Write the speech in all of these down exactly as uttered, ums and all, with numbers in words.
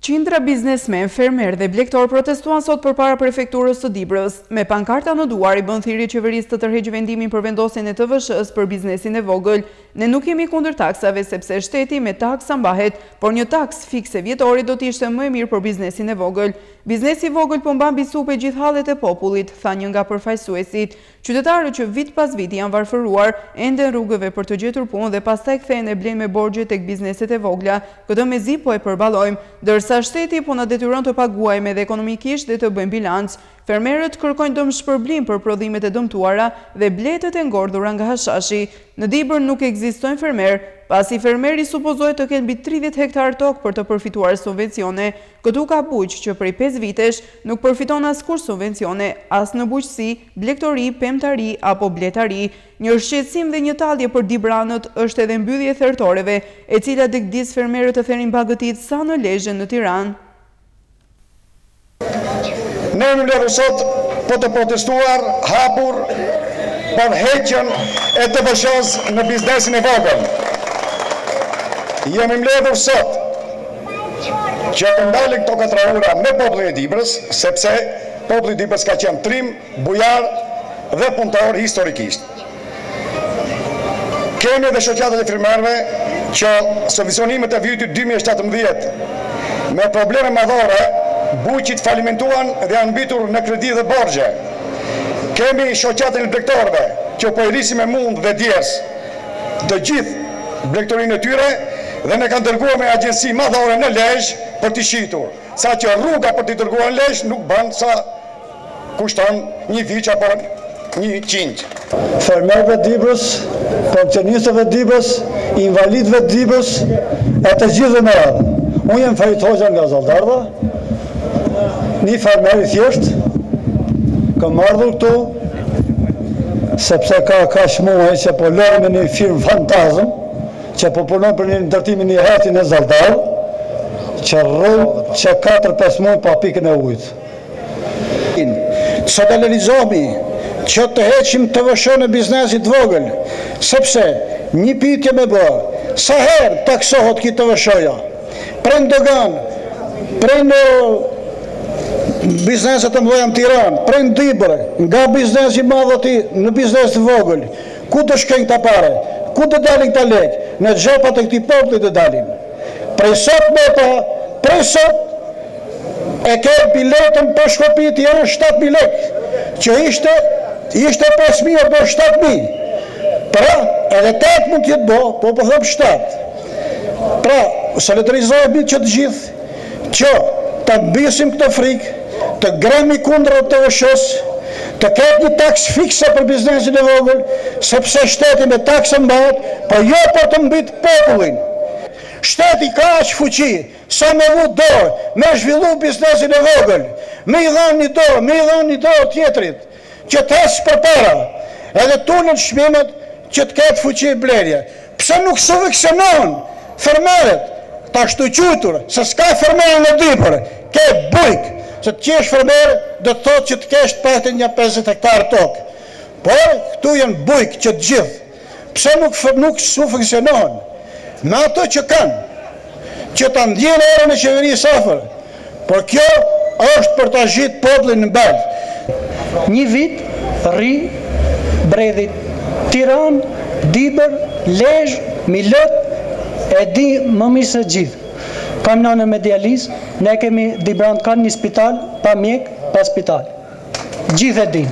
Qindra biznesmen, fermer dhe blegtor protestuan sot përpara prefekturës së Dibrës. Me pankarta në duar i bën thirrje qeverisë të tërheqë vendimin për vendosjen e T V Sh-s për biznesin e vogël. Ne nuk jemi kundër taksave sepse shteti me taksa mbahet, por një taks fikse vjetore do të ishte më e mirë për biznesin e vogël. Biznesi i vogël po mban mbi supe gjithë hallet e popullit, tha një nga përfaqësuesit. Qytetarët që vit pas viti janë varfëruar ende në rrugëve për të gjetur punë dhe pastaj kthehen e blejnë me borxhe tek bizneset e vogla. Këtë mezi po e përballojmë, ndërsa shteti po na detyron të paguajmë edhe ekonomikisht dhe të bëjmë bilanc. Fermerët kërkojnë dëmshpërblim për prodhimet e dëmtuara dhe bletët e ngordhura nga hashashi. Në Dibër nuk ekzistojnë fermer, pasi fermeri supozohet të ketë mbi tridhjetë hektar tokë për të përfituar subvencione. Këtu ka bujq që prej pesë vitesh nuk përfiton askur subvencione, as në bujqësi, blegtori, pemtari apo bletari. Një shqetësim dhe një tallje për dibranët është edhe mbyllje e thertoreve, e cila dëgdis fermerët të therrin bagëtit sa në Lezhë në Tiranë. Ne në mbledhur sot po të protestuar hapur për heqjen e T V Sh-s në biznesin e vogël. Jemi mbledhur sot që të ndalin këto katraura me popullin e Dibrës, sepse populli i Dibrës ka qenë trim, bujar dhe punëtor historikisht. Kemi edhe shoqatët e firmerëve që subvencionimet e vitit dy mijë e shtatëmbëdhjetë me probleme madhore bujqit falimentuan dhe janë mbitur në kredi dhe borxhe. Kemi shoqatën e blegtorëve që po i rrisin me mund dhe djers të gjithë blegtorinë e tyre dhe ne kanë dërguar me agjenci madhore në Lezhë për t'i shitur, sa që rruga për t'i dërguar në Lezhë nuk bën sa kushton një viç apo një qinj. Fermerëve të Dibrës, pensionistëve të Dibrës, invalidëve të Dibrës e të gjithë me radhë. Unë jem Ferit Hoxha nga Zaldardha, një fermer i thjesht, kam ardhur këtu sepse ka kaq muaj që po lërë me një firmë fantazëm që po punon për një ndërtimin e hatin e Zaldardh, që rrë që katër pesë muaj pa pikën e ujit. Sot e realizomi që të heqim T V Sh në biznesit vogël, sepse një pyetje me bë, sa herë taksohet ki T V Sh-ja? Prej në Dogan, prej në bizneset të mëdha në Tiranë, prej në Dibër, nga biznesi i madh në biznes të vogël, ku të shkojnë këta pare? Ku të dalin këta lekë? Në xhepat e këtij populli të dalin. Prej sot meta, prej sot e ke biletën për shkopit janë shtatë mijë lekë, që ishte ishte pesë mijë apo shtatë mijë. Pra, edhe tetë mund t'jetë bo, po po them shtatë. Pra, solidarizohemi që të gjithë, që të mbisim këtë frikë, të gremi kundër T V Sh-s, të ketë një taks fikse për biznesin e vogël, sepse shteti me taksë mbahet, po jo për të mbit popullin. Shteti ka aq fuqi, sa me vu dorë, me zhvillu biznesin e vogël, me i dhanë një dorë, me i dhanë një dorë tjetrit, që të esë për para, edhe tunën shmimet që të ketë fuqi blerje. Pse nuk subvencionon fermerët, ta shtu qutur, se s'ka fermerë në Dibër, ke bujk, se të qesh fermerë, dhe të thotë që të kesh të pehte një pesëdhjetë hektar tokë. Por, këtu janë bujk që të gjithë. Pse nuk, nuk subvencionon? Me ato që kanë, që të ndjenë orën e qeverisë afër, por kjo është për të gjitë popullin në bardh. Një vit rri bredhit Tiranë, Dibër, Lezhë, Milët, e di më mirë se gjithë. Kam nënë me dializë, ne kemi Dibrand kanë një spital, pa mjek, pa spital. Gjithë e din.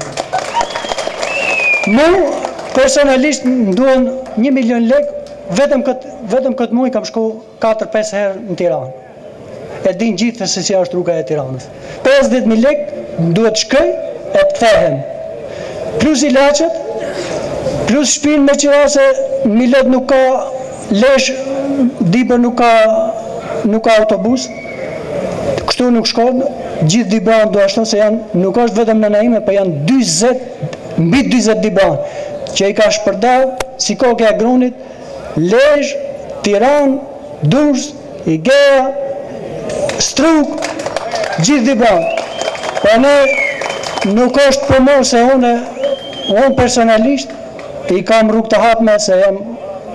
Mu, personalisht, më duhen një milion lekë, vetëm këtë, vetëm këtë muaj kam shku katër pesë herë në Tiranë. E din gjithë se si është rruga e Tiranës. pesëdhjetë mijë lekë duhet shkoj e të kthehem. Plus ilaçet, plus shpinë me qira se Milët nuk ka Lezhë, Dibër nuk ka nuk ka autobus, kështu nuk shkon, gjithë Dibran do ashtu se janë, nuk është vetëm në naime, për janë dyzet, mbi dyzet Dibran, që i ka shpërdar, si koke e grunit, Lezhë, Tiranë, Durrës, Igea, Struk, gjithë Dibran. Për ne nuk është për mërë se unë, unë personalisht, i kam rrugë të hapme se jam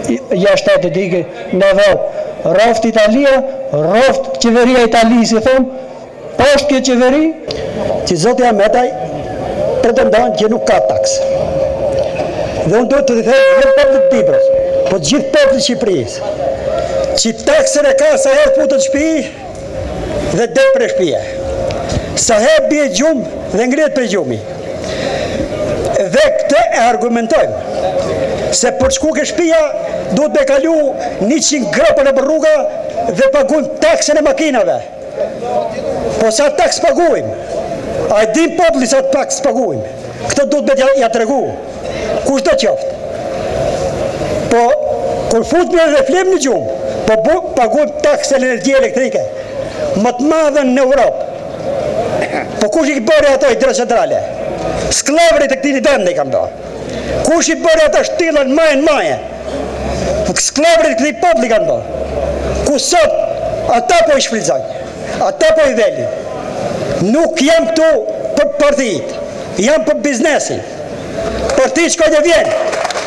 jashtë Atletikë në Evropë. Roft Italia, roft qeveria Italisë, si thonë, poshtë kjo qeveri, që Zoti Ahmetaj pretendon që nuk ka taksë. Dhe unë duhet të të thejë në popullit të Dibrës, po të gjithë popullit të Shqipërisë, që taksën e ka sa herë futët shtëpi dhe del për shtëpia. Sa herë bie gjumë dhe ngrihet për gjumi. Dhe këtë e argumentojmë, se për shku ke shtëpia duhet me kalu njëqind grapa në rruga dhe paguajmë taksën e makinave. Po sa taks paguajmë? A e dim populli sa taks paguajmë? Këtë duhet me ja tregu. Kush do qoftë? Po, kur fut me dhe flim në gjumë, po paguajmë taksën e energjie elektrike, më të madhe në Europë. Po kush i bëri ato i hidrocentrale? Sklavërit e këtij vendi kam do. Kush i bëri ata shtillën majën maje? Sklavërit e këtij populli kanë do. Ku sot ata po i shfrytëzojnë, ata po i velin. Nuk jam këtu për partitë, jam për biznesin. Parti shkoj dhe vjen.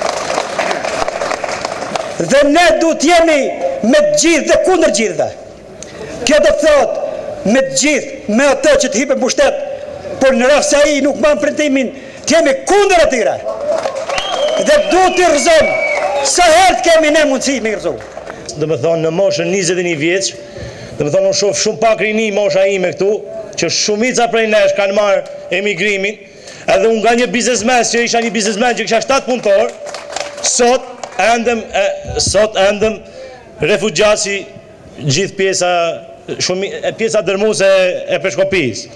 Dhe ne duhet jemi me të gjithë dhe kundër gjithëve. Kjo do të thotë me të gjithë, me atë që të hipe pushtet, por në rast se ai nuk mban premtimin, të jemi kundër atyre. Dhe duhet të rrëzojmë, sa herë kemi ne mundësi me rrëzoj. Dhe me thonë në moshën njëzet e një vjeç, dhe me thonë unë shoh shumë pak rini mosha ime këtu, që shumica prej nesh kanë marrë emigrimin, edhe unë nga një biznesmen, që isha një biznesmen që kisha shtatë punëtor, sot endem, sot endem refugjatësi gjithë pjesa, shumë, pjesa dërmuese e Peshkopis.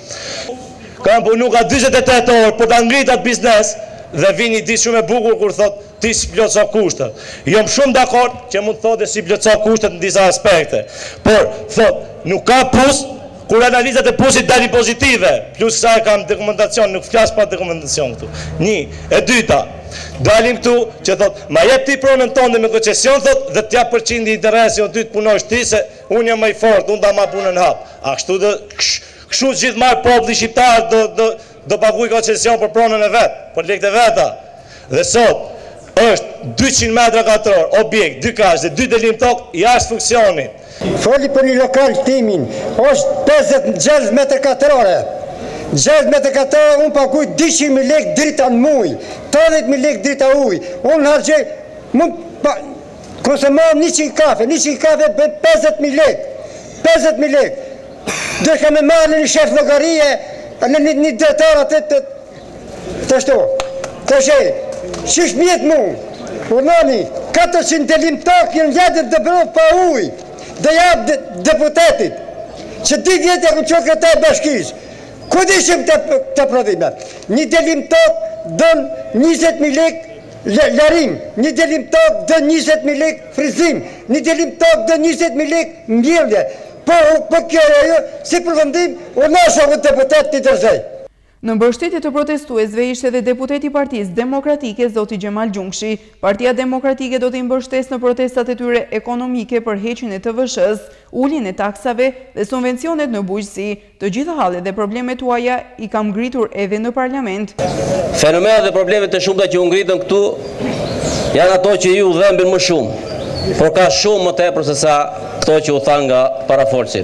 Kam punu ka dyzet e tetë orë për të ngrit atë biznes dhe vini di shumë e bukur kur thot ti si plotso kushtet. Jom shumë dakord që mund të thotë si plotso kushtet në disa aspekte, por thot nuk ka pus kur analizat e pusit dalin pozitive, plus sa e kam dokumentacion, nuk flas pa dokumentacion këtu. Një, e dyta, dalim këtu që thot ma jep ti pronën tonë me koncesion thot dhe t'ja përqindi interesi o ty të punosh ti se unë jam më i fortë, unë da ma punën hap. A kështu dhe kështu gjithë marë populli shqiptar do, do, do paguaj koncesion për pronën e vetë, për lekët e veta. Dhe sot është dyqind metra katror, objekt, dy kash dhe dy delim tokë jashtë funksionit. Foli për një lokal timin, është pesëdhjetë në gjashtëdhjetë metra katrore. gjashtëdhjetë metra katrore unë paguaj dyqind mijë lekë drita në muj, tetëdhjetë mijë lekë drita uj. Unë harxoj, mund pa, kurse marr njëqind kafe, njëqind kafe bën pesëdhjetë mijë lekë. pesëdhjetë mijë lekë. Dhe ka me marrë një shef llogarie, në një, një dretar atë të të shto. Të shej, shish mjetë mu, urnani, katërqind delim tokë jenë gjatë të bërë pa uj, dhe jabë de, deputetit, që di vjetë e ku qo këta e bashkis. Ku dishim të, të prodhimet? Një delim tokë dënë njëzet mijë lekë larim, një delim tokë dënë njëzet mijë lekë frizim, një delim tokë dënë njëzet mijë lekë mbjellje. Po, po kjo e jo, si përvëndim, u nasha vë deputet të tërzej. Në mbështetje të protestuesve ishte dhe deputeti Partisë Demokratike Zoti Gjemal Gjungshi. Partia Demokratike do të mbështes në protestat e tyre ekonomike për heqjen e T V Sh-s, uljen e taksave dhe subvencionet në bujqësi. Të gjitha hallet dhe problemet tuaja i kam ngritur edhe në parlament. Fenomenet dhe problemet e shumta që u ngritën këtu janë ato që ju dhembin më shumë, por ka shumë më tepër se sa këto që u thanë nga paraforcit.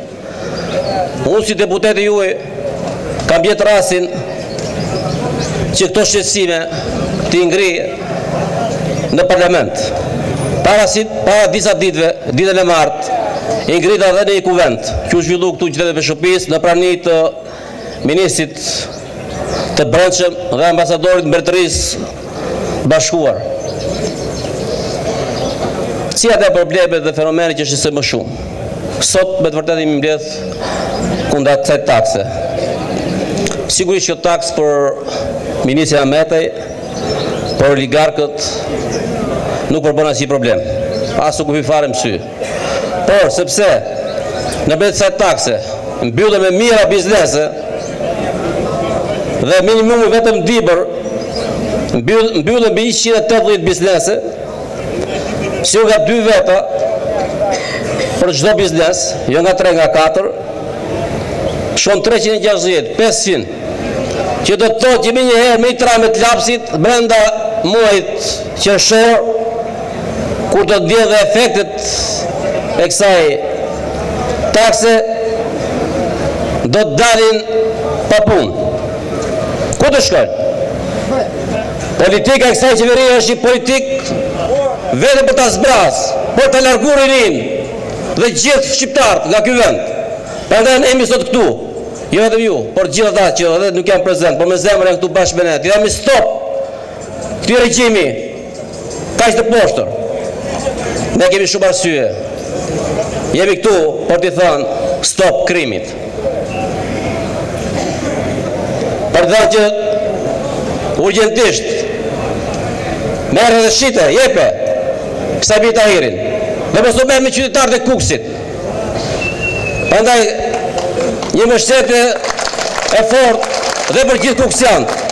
Unë si deputeti juaj kam bjetë rastin që këto shqetësime t'i ngri në parlament. Para, si, para disa ditve, ditën e martë, i ngrita dhe në i kuvent, që u zhvillu këtu qytetin e Peshqopis në prani të ministrit të brendshëm dhe ambasadorit mbretërisë bashkuar. Si atë problemet dhe fenomenet që shqetësojnë më shumë. Sot me të vërtetë jemi mbledh kundër kësaj takse. Sigurisht që taks për ministrin Ahmetaj, për oligarkët nuk përbën asnjë problem. As nuk i fare më sy. Por sepse në mbledh kësaj takse mbyllen me mira biznese dhe minimumi vetëm dibër mbyllen mbi njëqind e tetëdhjetë biznese, si nga dy veta për çdo biznes, jo nga tre nga katër, shon treqind e gjashtëdhjetë, pesëqind, që do të thotë që më një herë me i tra me të lapsit, brenda muajit qershor, kur do të vjen dhe efektet e kësaj takse, do të dalin pa punë. Ku të shkojnë? Politika e kësaj qeverie është një politik vetëm për ta zbras, për të largur rinin dhe gjithë shqiptarët nga ky vend. Prandaj ne jemi sot këtu, jo vetëm ju, por gjithë ata që edhe nuk janë prezent, por me zemër janë këtu bashkë me ne. Ti jemi stop këtij regjimi kaq të poshtër. Ne kemi shumë arsye. Jemi këtu për t'i thënë stop krimit. Për të thënë që urgjentisht merre dhe shite, jepe kësaj Bita Tahirin. Dhe mos u merr me qytetarët e Kukësit. Prandaj një mbështetje e fortë dhe për gjithë kuksianët.